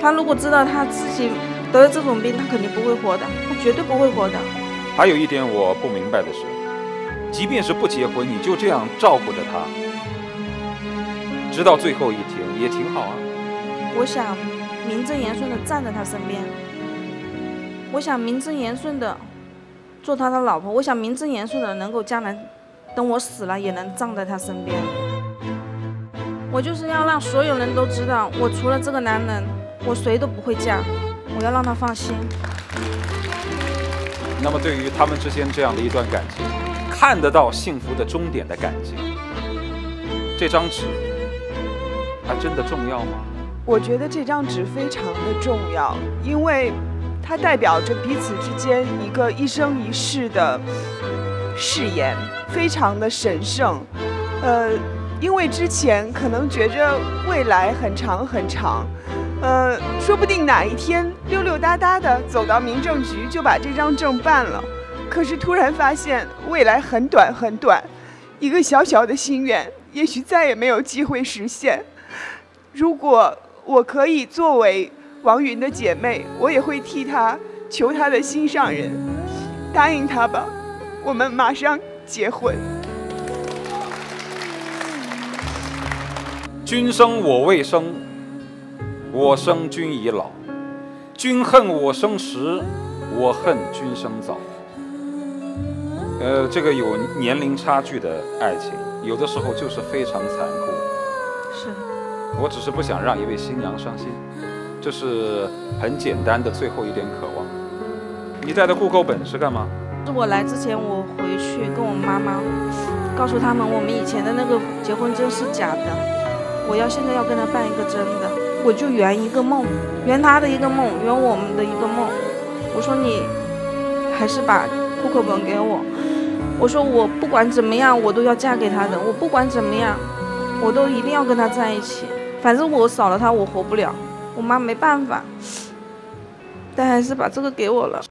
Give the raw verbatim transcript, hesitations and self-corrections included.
他如果知道他自己得了这种病，他肯定不会活的，他绝对不会活的。 还有一点我不明白的是，即便是不结婚，你就这样照顾着他，直到最后一天，也挺好啊。 我想名正言顺的站在他身边，我想名正言顺的做他的老婆，我想名正言顺的能够将来等我死了也能站在他身边。我就是要让所有人都知道，我除了这个男人，我谁都不会嫁，我要让他放心。 那么对于他们之间这样的一段感情，看得到幸福的终点的感情，这张纸它真的重要吗？ 我觉得这张纸非常的重要，因为它代表着彼此之间一个一生一世的誓言，非常的神圣。呃，因为之前可能觉着未来很长很长，呃，说不定哪一天溜溜达达的走到民政局就把这张证办了，可是突然发现未来很短很短，一个小小的心愿也许再也没有机会实现。如果我可以作为王云的姐妹，我也会替她求她的心上人，答应她吧，我们马上结婚。 君生我未生，我生君已老。君恨我生时，我恨君生早。呃，这个有年龄差距的爱情，有的时候就是非常残酷。 是。 我只是不想让一位新娘伤心，这是很简单的最后一点渴望。你带的户口本是干嘛？ 是我来之前，我回去跟我妈妈告诉他们，我们以前的那个结婚证是假的，我要现在要跟他办一个真的，我就圆一个梦，圆他的一个梦，圆我们的一个梦。我说你还是把户口本给我，我说我不管怎么样，我都要嫁给他的，我不管怎么样，我都一定要跟他在一起。反正我少了他，我活不了。我妈没办法，但还是把这个给我了。